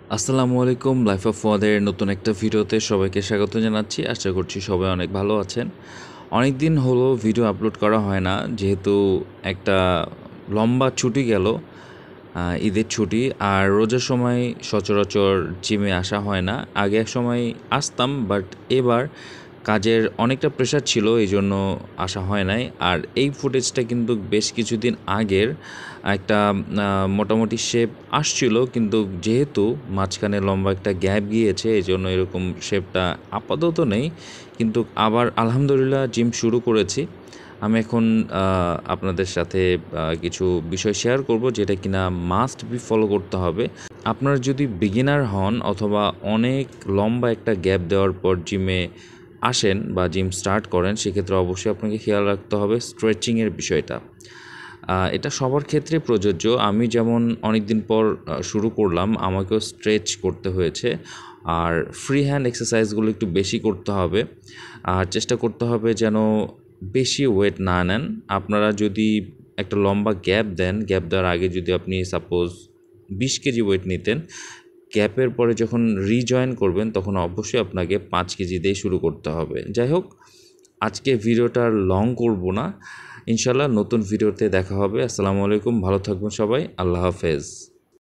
আসসালামু আলাইকুম, life of ওয়াদের নতুন একটা ভিডিওতে সবাইকে স্বাগত জানাচ্ছি। আশা করছি সবাই অনেক ভালো আছেন। অনেক দিন হলো ভিডিও আপলোড করা হয় না, যেহেতু একটা লম্বা ছুটি গেল, ঈদের ছুটি। আর রোজার সময় সচরাচর জিমে আসা হয় না। আগে এক সময় আসতাম, বাট এবার কাজের অনেকটা প্রেশার ছিল, এই জন্য আসা হয় নাই। আর এই ফুটেজটা কিন্তু বেশ কিছুদিন আগের একটা মোটামুটি শেপ আসছিল, কিন্তু যেহেতু মাঝখানে লম্বা একটা গ্যাপ গিয়েছে, এই জন্য এরকম শেপটা আপাতত নেই। কিন্তু আবার আলহামদুলিল্লাহ জিম শুরু করেছি। আমি এখন আপনাদের সাথে কিছু বিষয় শেয়ার করব, যেটা কিনা মাস্ট বি ফলো করতে হবে। আপনারা যদি বিগিনার হন অথবা অনেক লম্বা একটা গ্যাপ দেওয়ার পর জিমে আসেন বা জিম স্টার্ট করেন, সেক্ষেত্রে অবশ্যই আপনাকে খেয়াল রাখতে হবে স্ট্রেচিংয়ের বিষয়টা। এটা সবার ক্ষেত্রে প্রযোজ্য। আমি যেমন অনেক দিন পর শুরু করলাম, আমাকেও স্ট্রেচ করতে হয়েছে। আর ফ্রি হ্যান্ড এক্সারসাইজগুলো একটু বেশি করতে হবে। আর চেষ্টা করতে হবে যেন বেশি ওয়েট না নেন। আপনারা যদি একটা লম্বা গ্যাপ দেন, গ্যাপ দেওয়ার আগে যদি আপনি সাপোজ 20 কেজি ওয়েট নিতেন, গ্যাপের পরে যখন রিজয়েন করবেন তখন অবশ্যই আপনাকে 5 কেজি দিয়ে শুরু করতে হবে। যাই হোক, আজকে ভিডিওটা লং করব না, ইনশাল্লাহ নতুন ভিডিওতে দেখা হবে। আসসালামু আলাইকুম, ভালো থাকবেন সবাই, আল্লাহ হাফেজ।